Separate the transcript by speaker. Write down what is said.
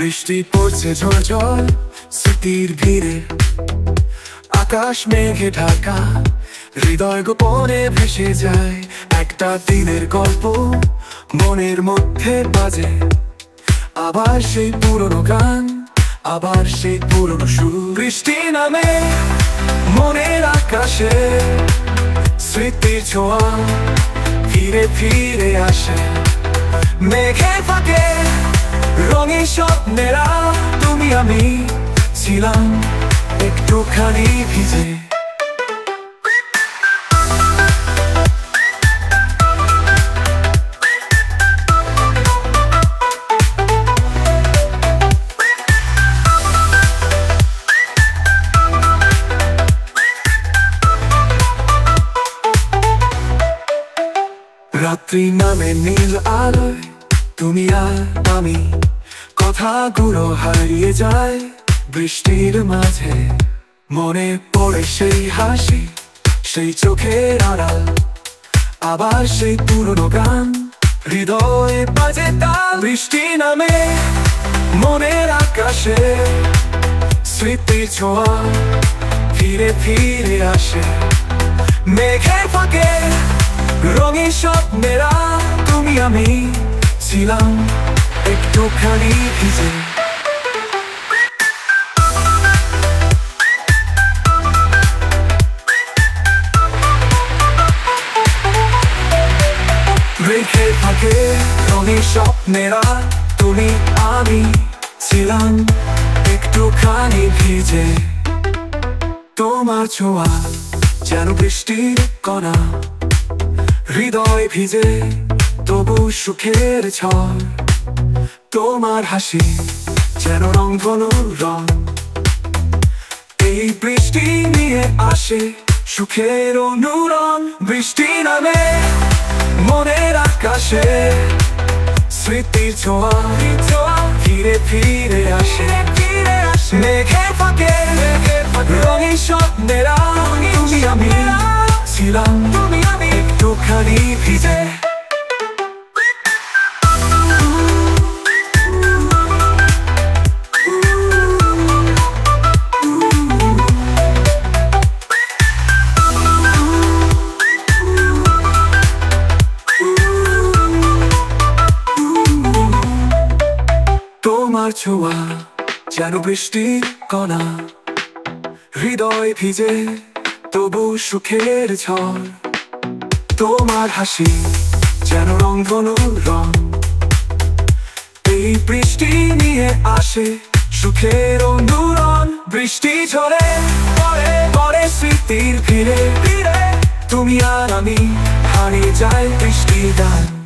Speaker 1: বৃষ্টি পড়ছে ঝরঝর স্মৃতির ভিড়ে, আকাশ মেঘে ঢাকা, হৃদয় গোপনে ভেসে যায়। একটা দিনের গল্প মনের মধ্যে বাজে, আবার সেই পুরনো গান, আবার সেই পুরনো সুর। বৃষ্টি নামে মনের আকাশে, স্মৃতির ছোঁয়া ফিরে ফিরে আসে। মেঘে ফাঁকে রঙিন স্বপ্নেরা, তুমি আমি ছিলাম একটুখানি ভিজে। রাত্রি নামে নীল আলোয় তুমি আর আমি, কথাগুলো হারিয়ে যায় বৃষ্টির মাঝে। মনে পড়ে সেই হাসি, সেই চোখের আড়াল, আবার সেই পুরনো গান, হৃদয়ে বাজে তাল। বৃষ্টি নামে মনের আকাশে, স্মৃতির ছোঁয়া ফিরে ফিরে আসে। মেঘের ফাঁকে রঙিন স্বপ্নেরা, তুমি আমি ছিলাম একটুখানি ভিজে। মেঘের ফাঁকে রঙিন স্বপ্নেরা, তুমি আমি ছিলাম একটুখানি ভিজে। তোমার ছোঁয়া যেন বৃষ্টির কণা, হৃদয় ভিজে তবু সুখের ঝড়। তোমার হাসি যেন রংধনু রং, এই বৃষ্টি নিয়ে আসে সুখের অনুরণ। বৃষ্টি নামে মনের আকাশে, স্মৃতির ছোঁয়া ফিরে ফিরে আসে। মেঘের ফাঁকে রঙিন স্বপ্নেরা, তুমি আমি ছিলাম একটুখানি ভিজে। তোমার ছোঁয়া যেন বৃষ্টির কণা, হৃদয় ভিজে তবু সুখের ঝড়। তোমার হাসি যেন রংধনু রং, এই বৃষ্টি নিয়ে আসে সুখের অনুরণ। বৃষ্টি ঝরে পড়ে পড়ে স্মৃতির ভিড়ে, তুমি আর আমি হারিয়ে যায় বৃষ্টির গান।